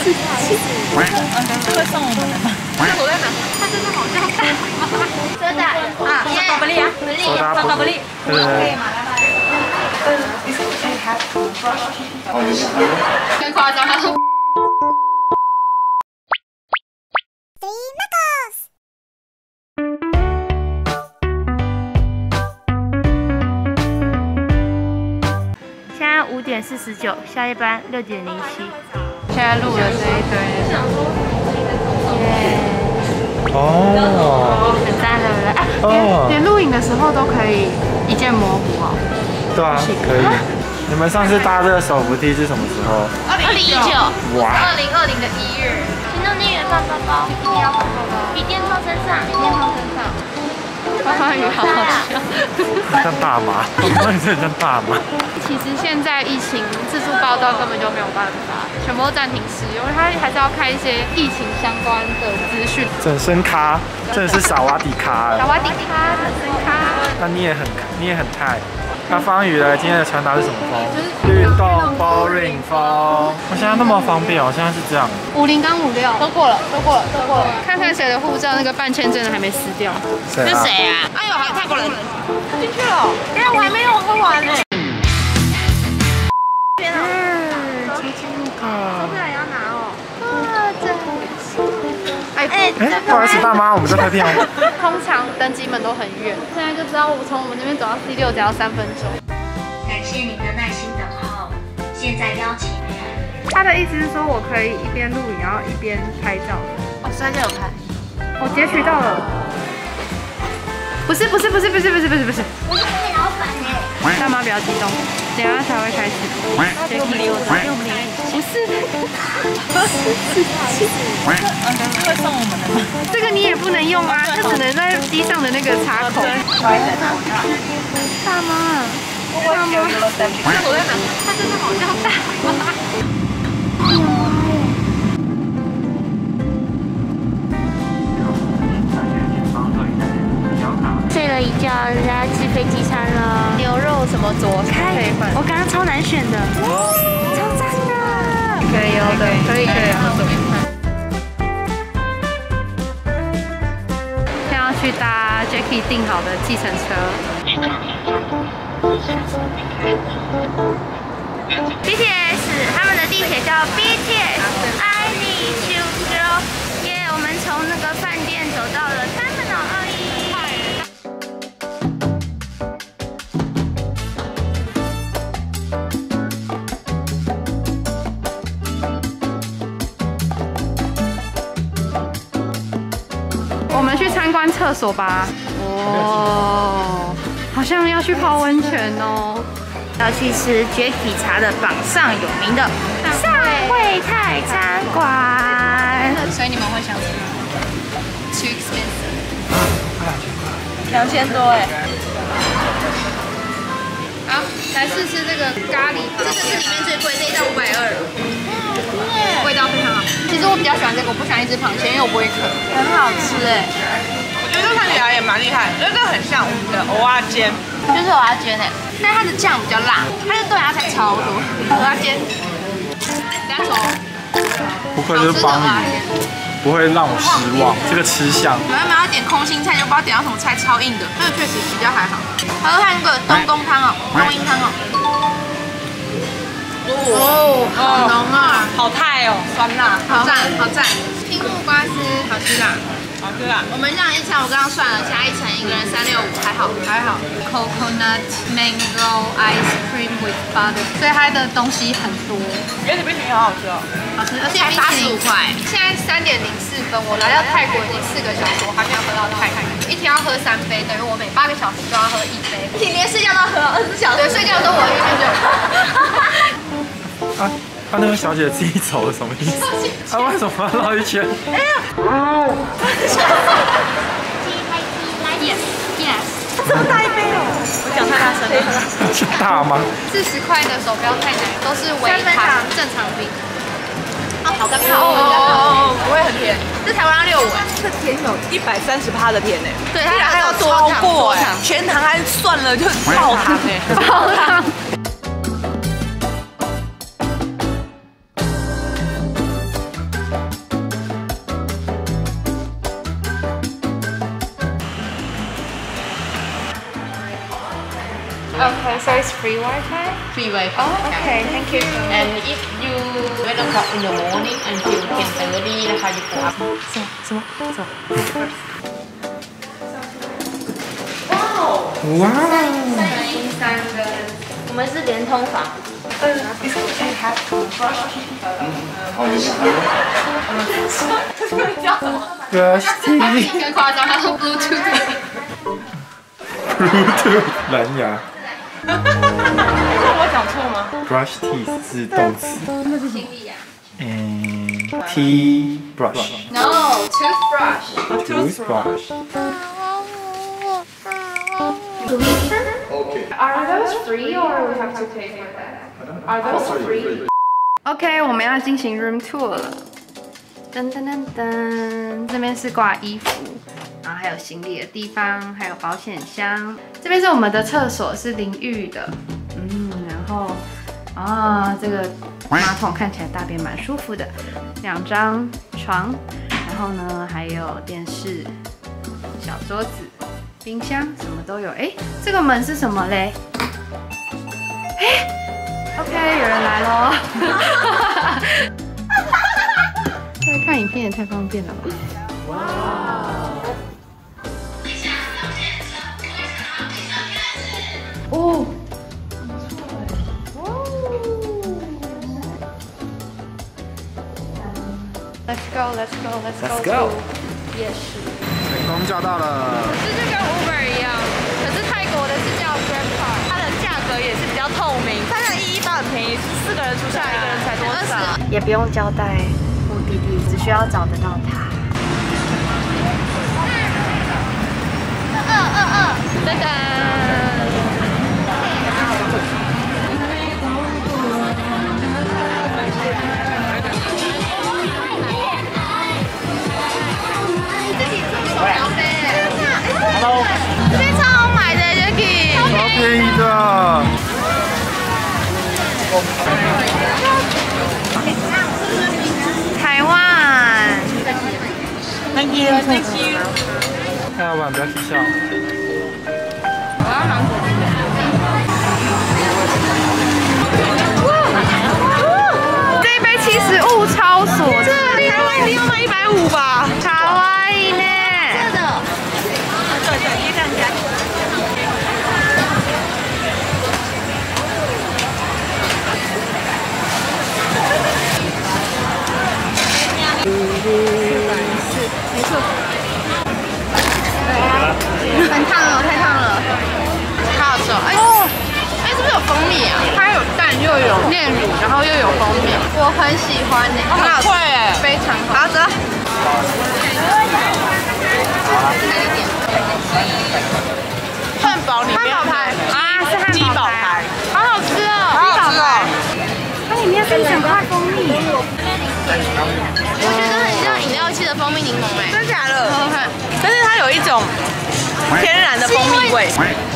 会送我们的吗？ 我在哪？他真的好像大妈。真的啊，巧克力啊，巧克力，对。更夸张。 现在5点49，下一班6点07。 现在录了这一堆。 哦， 很赞的人哦， 连录影的时候都可以一键模糊哦。 对啊，可以。你们上次搭这个手扶梯是什么时候 ？2019。 哇 2020的1月。 行动电源放包包，一定要放包包，笔电放身上，笔电放身上。 花花鱼好好笑， 像大麻，我真的像大麻。 其实现在疫情自助报到根本就没有办法，全部都暂停使用，它还是要开一些疫情相关的资讯。 整身咖，真的是萨瓦迪咖。 萨瓦迪咖，整身咖。 那你也很泰。那方宇呢？今天的穿搭是什么风？运动 boring 风。我现在那么方便，我现在是这样。 50跟56都过了。看看谁的护照那个办签证的还没撕掉。 谁啊？ 是谁啊？ 哎呦，还有泰国人进去了。哎，我还没有喝完呢。天啊！手表也要拿哦。哇，真哎，不好意思，大妈，我们在拍片哦。 通常登机门都很远，现在就知道我从我们这边走到 C6只要3分钟。 感谢您的耐心等候，现在邀请您。 他的意思是说我可以一边录影，然后一边拍照。 哦，现在就有拍。 我截取到了。不是。 我是老板哎。 大妈不要激动，等下才会开始。 给我们理我， 不是。 会送我们的吗？ 这个你也不能用啊，它只能在机上的那个插口。大妈，大妈，我在哪？它真的好像大妈。 睡了一觉，人家吃飞机餐了。 牛肉什么佐菜可以换？ 我刚刚超难选的，超赞的。 可以哦，对，可以，我随便看。现在要去搭 Jackie 订好的计程车。 BTS 他们的地铁叫 BTS。I need you girl。耶，我们从那个饭店走到了Terminal 21。 我们去参观厕所吧。哦，好像要去泡温泉哦。 要去吃 Jackie 茶的榜上有名的上惠泰餐馆。 所以你们会想吃吗 ？Too expensive。 2000多哎。 好，来试吃这个咖喱，这个是里面最贵，这一道520。味道非常好。其实我比较喜欢这个，我不喜欢一只螃蟹，因为我不会啃。 很好吃哎。我觉得这看起来也蛮厉害，因为这很像我们的蚵仔煎， 就是我要煎哎， 但它的酱比较辣，它的豆芽菜超多。蚵仔煎，大家说， 不愧是方宇，不会让我失望。这个吃相。 原本要点空心菜，就不知道点到什么菜，超硬的。这个确实比较还好。还有看那个冬阴汤哦，冬阴汤哦。哦，好浓啊， 好泰哦，酸辣， 好赞，好赞。青木瓜丝好吃啦。 好吃啊！ 我们这样一餐，我刚刚算了，加一层一个人365，还好。Coconut mango ice cream with butter， 所以它的东西很多。 原子冰淇淋好好吃哦， 好吃，而且冰淇淋85块。现在3点04分，我来到泰国已经4个小时，我还没有喝到泰国。一天要喝3杯，等于我每8个小时就要喝1杯。你连睡觉都要喝24小时？对，睡觉的时候我一边就。 他那个小姐自己走是什么意思？他为什么要绕一圈？哎呀！ 这么大一杯哦！我讲太大声了。 是大吗 ？40块的手不要太难，都是微糖正常冰。好干泡哦，不会很甜。 这台湾要65哎， 这甜有130%的甜哎。 对，它还要超过哎，全糖还算了就爆糖哎， 爆糖。 free Wi-Fi? Free Wi-Fi. Oh, okay, thank you. And if you wake up in the morning until 10:30, 然后 you go up. 哇！ 我们是连通房。 Brush teeth。 更夸张，他说 Bluetooth。 蓝牙。 我讲错吗 Brush teeth 是动词。 那是行李呀。 Tea brush。 No, toothbrush. Toothbrush。 Are those free or we have to pay for that? Are those free? OK， 我们要进行 room tour 了。噔噔噔噔，这边是挂衣服，然后还有行李的地方，还有保险箱。这边是我们的厕所，是淋浴的。然后这个马桶看起来大便蛮舒服的。2张床，然后呢还有电视、小桌子。 冰箱什么都有，这个门是什么嘞？OK， 有人来咯。这个看影片也太方便了吧！哇！哦，Let's go！ 夜市。 成功叫到了。 这就跟 Uber 一样，可是泰国的是叫 GrabCar， 它的价格也是比较透明，它的1包很便宜，4个人出下来1个人才多少？ 也不用交代目的地，只需要找得到它。 噔噔。 Hello， 这边超好买的 ，Jacky， 超便宜的。 台湾 ，Thank you，Thank you。 看老板不要取笑。 我要芒果。 这一杯70物超所值，台湾一定要卖150吧？卡哇伊呢？真的。对，一站加。没错。很烫了，太烫了，好好吃哦！是不是有蜂蜜啊？它有蛋，又有炼乳，然后又有蜂蜜，我很喜欢呢，很好吃哎，非常好。好吃。汉堡里面汉堡排是汉堡鸡堡排，好好吃哦，鸡堡排。 它里面是一整块蜂蜜， 我觉得很像饮料器的蜂蜜柠檬哎，真的假的？喝喝看，但是它有一种天然的蜂蜜味。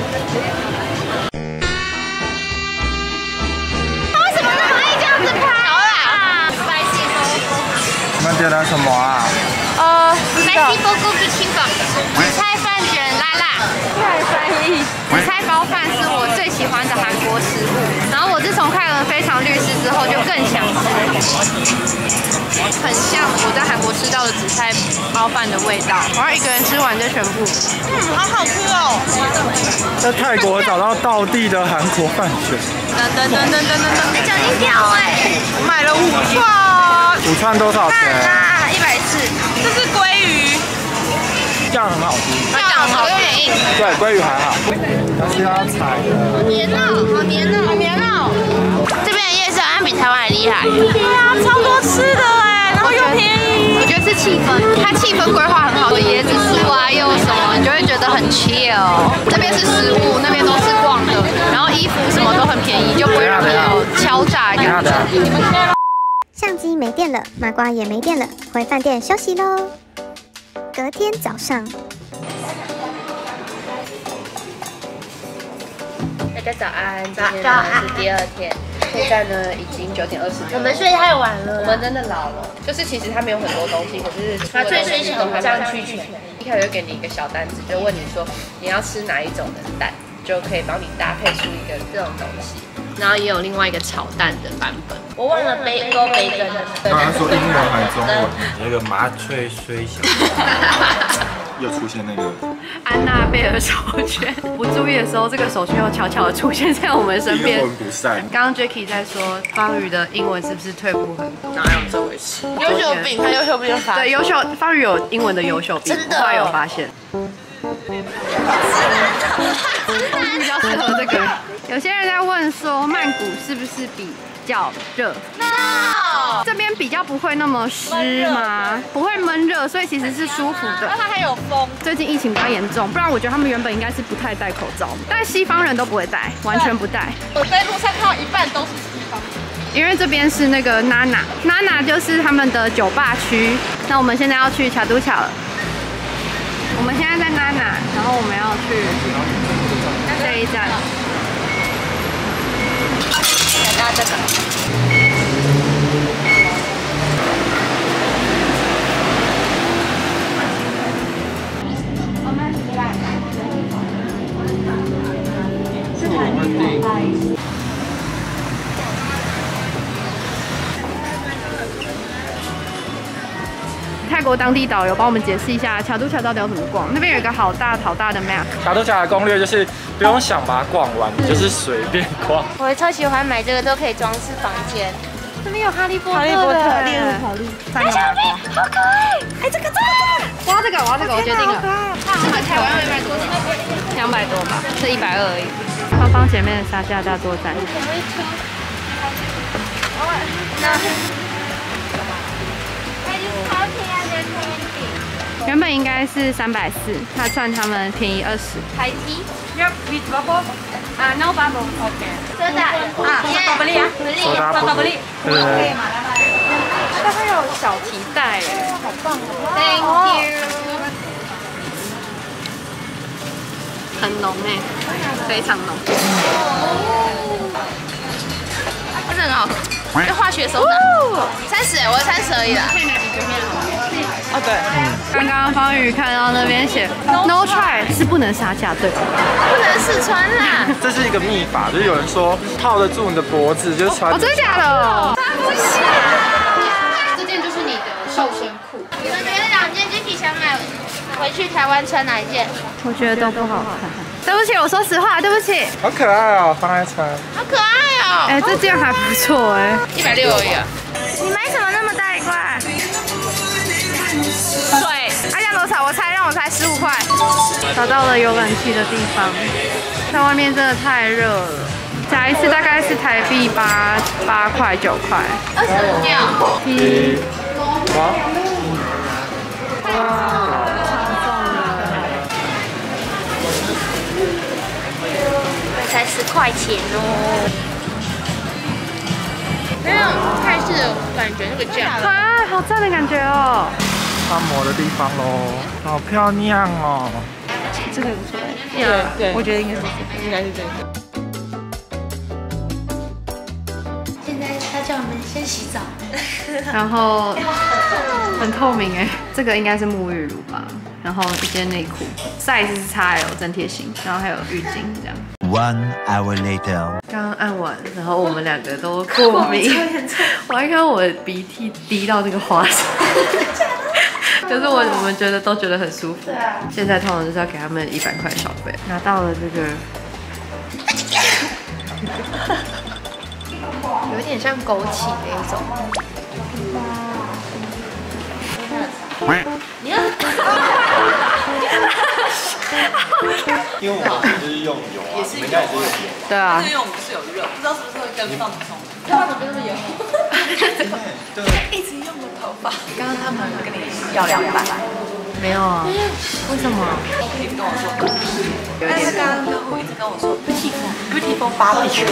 为什么那么爱这样子拍啊？ 你们点了什么啊？ 白西波菇比青粉，紫菜饭卷辣辣。 太翻译。 紫菜包饭是我最喜欢的韩国食物，然后我自从看了《非常律师》之后就更想吃，很像我在韩国吃到的紫菜包饭的味道。我要一个人吃完这全部，好好吃哦！ 在泰国找到道地的韩国饭卷。 噔噔噔噔噔噔噔，奖金掉哎！买了5串 ，5串多少钱 ？140。这是鲑鱼， 酱很好吃， 酱好有点硬。 对，鲑鱼还好，但是要踩的。 好黏哦，好黏哦，好黏哦！这边的夜市好像比台湾还厉害。对啊，超多吃的哎，然后又便宜。 我觉得是气氛，它气氛规划很好，有椰子树啊，又有什么，你就会觉得很 chill。这边是食物，那边都是逛的，然后衣服什么都很便宜，就不会让你有敲诈的感觉。 相机没电了，麻瓜也没电了，回饭店休息喽。隔天早上， 大家早安，今天呢是第2天，现在呢已经9点20分。 我们睡太晚了， 我们真的老了，就是其实它没有很多东西，可是它最最小的这样去全。一开始就给你一个小单子，就问你说你要吃哪一种的蛋， 就可以帮你搭配出一个这种东西。然后也有另外一个炒蛋的版本，我忘了勾培根的。 刚刚说英文还是中文？那个麻脆虽小，又出现那个安娜贝尔手圈。不注意的时候，这个手圈又悄悄的出现在我们身边。 阴魂不散。 刚刚 Jacky 在说方宇的英文是不是退步很多？ 哪有这回事？优秀饼，他优秀饼发对，优秀方宇有英文的优秀饼， 真的后来有发现。比较适合这个。有些人在问说，曼谷是不是比较热？ No， 这边比较不会那么湿吗？不会闷热，所以其实是舒服的。 它还有风。 最近疫情比较严重，不然我觉得他们原本应该是不太戴口罩，但西方人都不会戴，完全不戴。 我在路上看到一半都是西方人。 因为这边是那个 Nana 就是他们的酒吧区。那我们现在要去卡都卡了。我们现在在 Nana， 然后我们要去这一站。 那这个。 泰国当地导游帮我们解释一下卡都卡到底要怎么逛。那边有一个好大的 map。 卡都卡的攻略就是不用想把它逛完，你就是随便逛。 我超喜欢买这个，都可以装饰房间。 这边有哈利波特的， 猎物考虑。 小兵，好可爱！哎，这个，我要这个，我决定了。 这个台湾会卖多少 ？200多吧，这120而已。方方前面的杀价大作战。原本应该是340，他算他们便宜20。 台梯 Yep, with bubble. No bubble. Okay. 真的巴布利啊，巴布利。 对。 它还有小提袋耶，好棒哦 Thank you。 很浓哎，非常浓。 真的很好喝，要化学手拿。30，我30而已啦。 哦对，刚刚方宇看到那边写 No try 是不能杀价对吧？ 不能试穿啦。 这是一个秘法，就是有人说套得住你的脖子，就是穿。 哦，真的假的？ 穿不下。这件就是你的瘦身裤。 你们觉得2件具体想买回去台湾穿哪一件？ 我觉得都不好看。对不起，我说实话，对不起。 好可爱哦，放在穿。 好可爱哦。 哎，这件还不错哎。 160而已啊。 你买什么那么大一块？ 水。 哎呀，多少？让我猜15块。找到了有冷气的地方，在外面真的太热了。加一次大概是台币8块9块。 25秒。 才10块钱哦。 没有泰式的感觉，那个酱。 啊，好赞的感觉哦。 按摩的地方喽，好漂亮哦。 这个不错。 对， 我觉得应该是这个。 现在他叫我们先洗澡。 然后很透明哎，这个应该是沐浴乳吧。然后一件内裤，size 是 XL， 真贴心。然后还有浴巾这样。 1 hour later， 刚刚按完，然后我们2个都过敏，我还看到我的鼻涕滴到那个花上，就是我们都觉得很舒服。现在通常就是要给他们100块小费，拿到了这个， 有点像枸杞的一种。 因为我们就是用油啊，人家也是用油。 对啊。 因为我们不是有热，不知道是不是会跟放松。 他们就是油。 对。 一直用的头发。刚刚他们跟你要200。 没有啊？为什么？ 一直跟我说，但是刚刚客户一直跟我说 beautiful barbecue。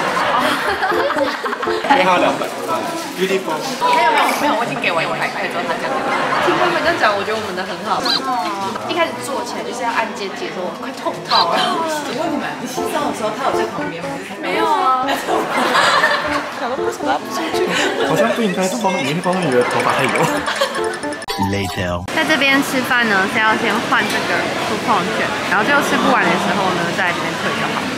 给他200 beautiful。 没有，我已经给完100块之后，他讲这个。 听他们这样讲，我觉得我们的很好。 一开始做起来就是要按键解说，快痛到了。 我问你们，你洗澡的时候他有在旁边吗？ 没有啊。 想说为什么要不出去？ 好像不应该帮，因为方宇的头发太油。 later. 在这边吃饭呢，是要先换这个coupon券，然后最后吃不完的时候呢，在这边退就好。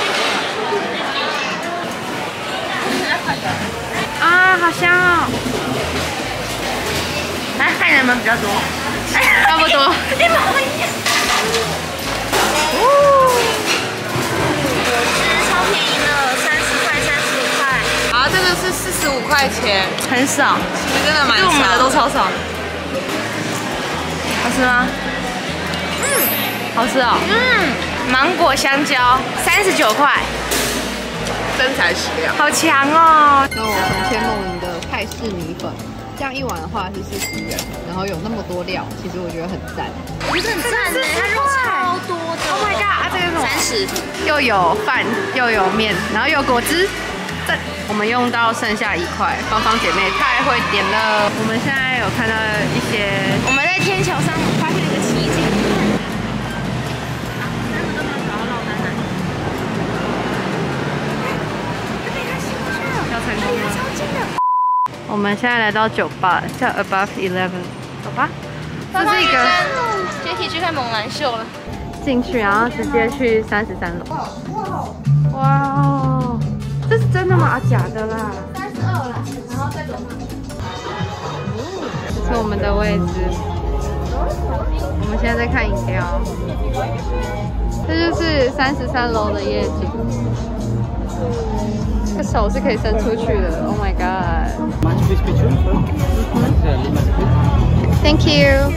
啊，好香哦！来，看你们比较多， 差不多。 一模一样。超便宜的，30块、35块。 啊，这个是45块钱， 很少， 其实真的蛮少。 我们的都超少。好吃吗？好吃哦。芒果香蕉39块， 真材实料。 好强哦。 那我们天梦云的泰式米粉，这样一碗的话是40元，然后有那么多料，其实我觉得很赞。 我觉得很赞呢，它肉超多的。Oh my god！ 啊，这个是什么？30，又有饭又有面，然后又有果汁。我们用到剩下1块，芳芳姐妹太会点了。我们现在有看到一些，我们在天桥上发现了一个奇景。要成功吗？我们现在来到酒吧，叫 Above 11，走吧。这是一个阶梯去看猛男秀了。 进去，然后直接去33楼。哇哦！这是真的吗？啊，假的啦。32啦，然后再走上去。这是我们的位置。我们现在在看饮料。这就是33楼的夜景。这手是可以伸出去的。Oh my god！ Thank you。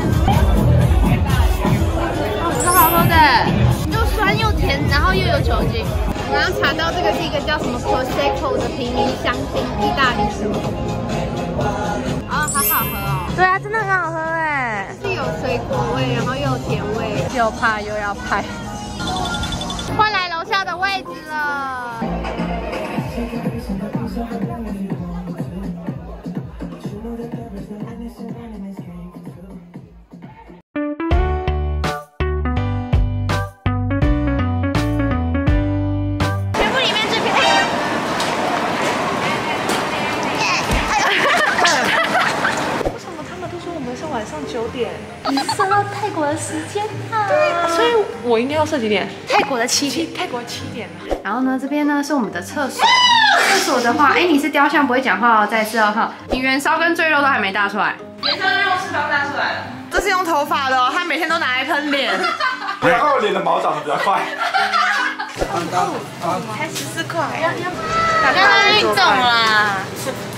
超好喝的，又酸又甜，然后又有酒精。 我刚刚查到这个是一个叫什么 Prosecco 的平民香槟意大利酒。啊，好好喝哦。 对啊，真的很好喝哎。 是有水果味，然后又有甜味， 又怕又要拍。换来楼下的位置了。 晚上9点， 你是设到泰国的时间啊？ 对，所以我应该要设几点？ 泰国的7点。 泰国7点啊。 然后呢，这边呢是我们的厕所。厕所的话，哎，你是雕像不会讲话哦，再次哦哈。你元烧跟赘肉都还没大出来。 元宵肉是刚大出来了。这是用头发的哦，他每天都拿来喷脸。 然后脸的毛长得比较快。 才14块。 刚刚运动啦。